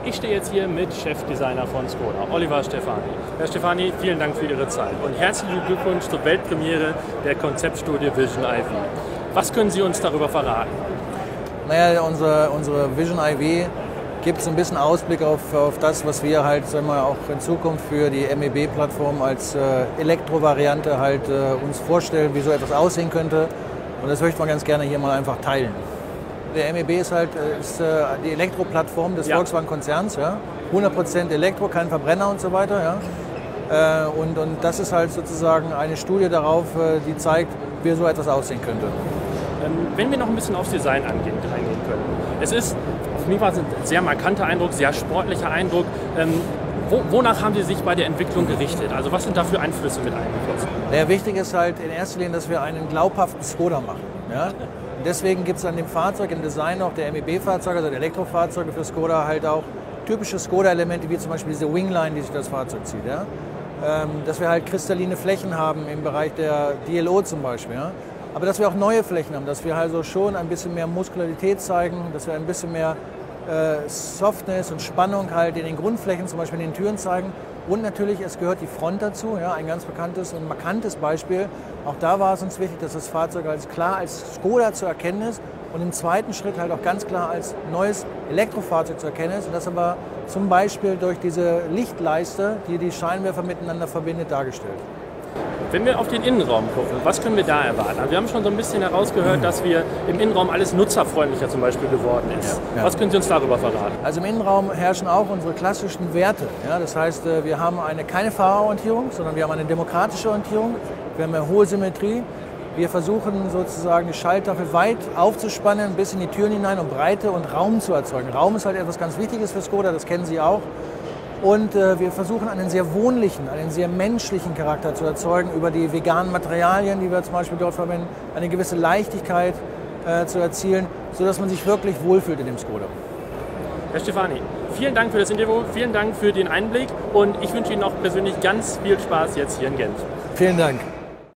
Ich stehe jetzt hier mit Chefdesigner von Skoda, Oliver Stefani. Herr Stefani, vielen Dank für Ihre Zeit und herzlichen Glückwunsch zur Weltpremiere der Konzeptstudie Vision IV. Was können Sie uns darüber verraten? Naja, unsere Vision IV gibt so ein bisschen Ausblick auf das, was wir halt, sagen wir, auch in Zukunft für die MEB-Plattform als Elektrovariante halt uns vorstellen, wie so etwas aussehen könnte. Und das möchte man ganz gerne hier mal einfach teilen. Der MEB ist die Elektroplattform des Volkswagen-Konzerns, ja? 100% Elektro, kein Verbrenner und so weiter. Ja? Und das ist halt sozusagen eine Studie darauf, die zeigt, wie so etwas aussehen könnte. Wenn wir noch ein bisschen aufs Design eingehen können. Es ist, für mich war es ein sehr markanter Eindruck, sehr sportlicher Eindruck. Wonach haben Sie sich bei der Entwicklung gerichtet? Also was sind da für Einflüsse mit eingeflossen? Ja, wichtig ist halt in erster Linie, dass wir einen glaubhaften Skoda machen. Ja? Deswegen gibt es an dem Fahrzeug, im Design auch der MEB-Fahrzeuge, also der Elektrofahrzeuge für Skoda, halt auch typische Skoda-Elemente, wie zum Beispiel diese Wingline, die sich das Fahrzeug zieht. Ja? Dass wir halt kristalline Flächen haben im Bereich der DLO zum Beispiel. Ja? Aber dass wir auch neue Flächen haben, dass wir also schon ein bisschen mehr Muskularität zeigen, dass wir ein bisschen mehr Softness und Spannung halt in den Grundflächen, zum Beispiel in den Türen zeigen. Und natürlich, es gehört die Front dazu, ja, ein ganz bekanntes und markantes Beispiel. Auch da war es uns wichtig, dass das Fahrzeug als klar als Skoda zu erkennen ist und im zweiten Schritt halt auch ganz klar als neues Elektrofahrzeug zu erkennen ist. Und das aber zum Beispiel durch diese Lichtleiste, die die Scheinwerfer miteinander verbindet, dargestellt. Wenn wir auf den Innenraum gucken, was können wir da erwarten? Also wir haben schon so ein bisschen herausgehört, dass wir im Innenraum alles nutzerfreundlicher zum Beispiel geworden ist. Ja. Was können Sie uns darüber verraten? Also im Innenraum herrschen auch unsere klassischen Werte. Ja, das heißt, wir haben keine Fahrerorientierung, sondern wir haben eine demokratische Orientierung. Wir haben eine hohe Symmetrie. Wir versuchen sozusagen die Schalttafel weit aufzuspannen, bis in die Türen hinein, um Breite und Raum zu erzeugen. Raum ist halt etwas ganz Wichtiges für Skoda, das kennen Sie auch. Und wir versuchen einen sehr wohnlichen, einen sehr menschlichen Charakter zu erzeugen über die veganen Materialien, die wir zum Beispiel dort verwenden, eine gewisse Leichtigkeit zu erzielen, sodass man sich wirklich wohlfühlt in dem Skoda. Herr Stefani, vielen Dank für das Interview, vielen Dank für den Einblick und ich wünsche Ihnen auch persönlich ganz viel Spaß jetzt hier in Genf. Vielen Dank.